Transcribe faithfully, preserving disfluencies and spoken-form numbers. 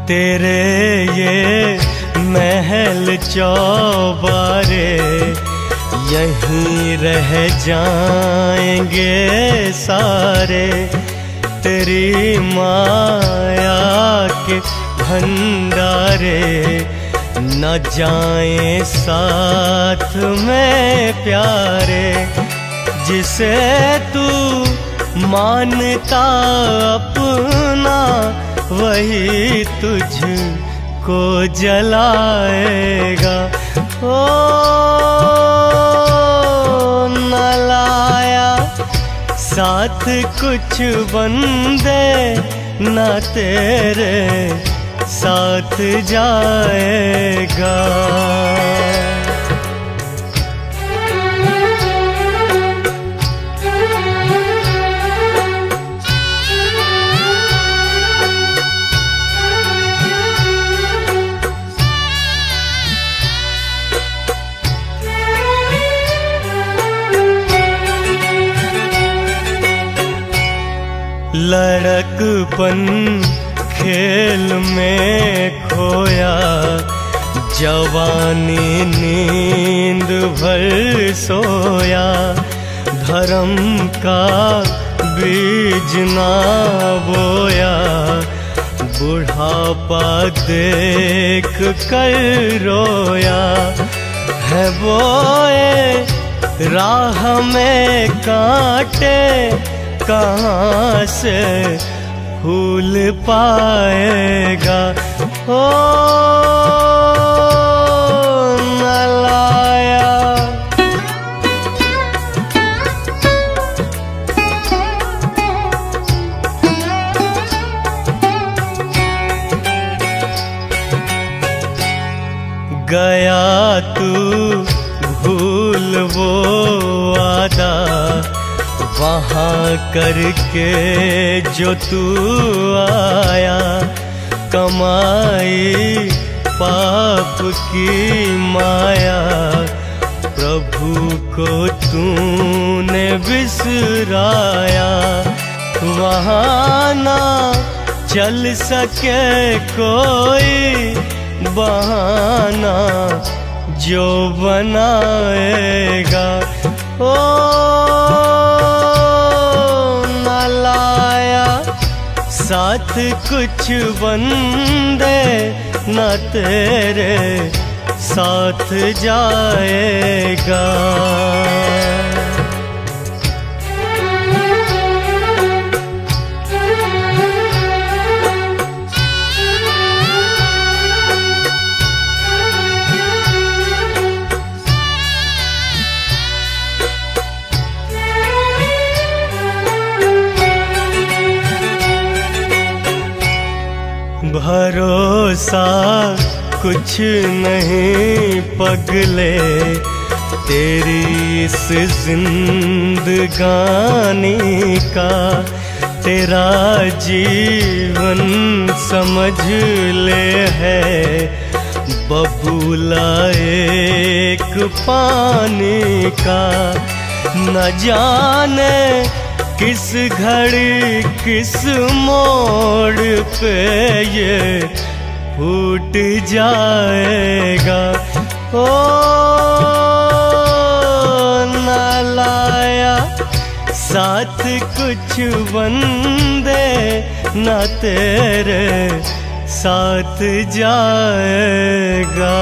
तेरे ये महल चौबारे यहीं रह जाएंगे सारे। तेरी माया के भंडारे न जाएं साथ में प्यारे। जिसे तू मानता अपना वही तुझको जलाएगा। ओ न लाया साथ कुछ बंदे न तेरे साथ जाएगा। लड़कपन खेल में खोया, जवानी नींद भर सोया। धर्म का बीज ना बोया, बुढ़ापा देख कर रोया। है बोए राह में कांटे, कहाँ से फूल पाएगा। ओ न लाया गया तू भूल वो वादा, वहाँ करके जो तू आया। कमाई पाप की माया, प्रभु को तूने बिसराया। वहाँ ना चल सके कोई बहाना, जो बनाएगा। ओ साथ कुछ बंदे न तेरे साथ जाएगा। भरोसा कुछ नहीं पगले, तेरी इस जिंदगानी का। तेरा जीवन समझ ले है बबूला एक पानी का। न जाने किस घड़ी किस मोड़ पे ये फूट जाएगा। ओ न लाया साथ कुछ बंदे न तेरे साथ जाएगा।